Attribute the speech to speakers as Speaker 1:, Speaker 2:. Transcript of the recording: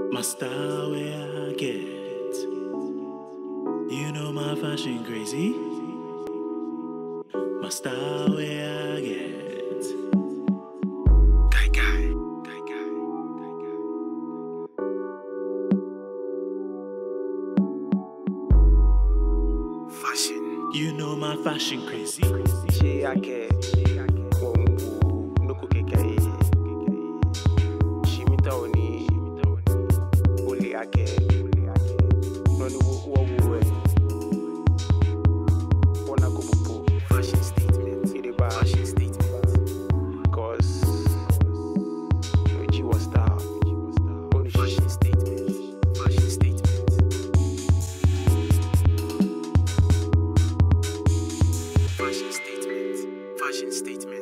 Speaker 1: My style where I get. You know my fashion crazy. My style where I get. Guy. Fashion. You know my fashion crazy.
Speaker 2: She I get.
Speaker 1: Fashion statement.